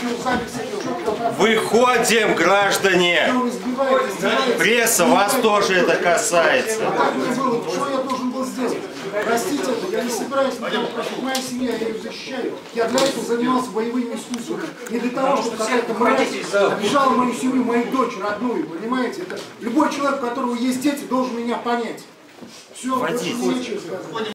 Выходим, граждане! Пресса, вас тоже это касается. Что я должен был сделать? Простите, я не собираюсь никого просить. Моя семья, я ее защищаю. Я для этого занимался боевыми искусствами. Не для того, чтобы какая-то мразь обижала мою семью, мою дочь родную. Понимаете? Это любой человек, у которого есть дети, должен меня понять. Все, больше нечего сказать.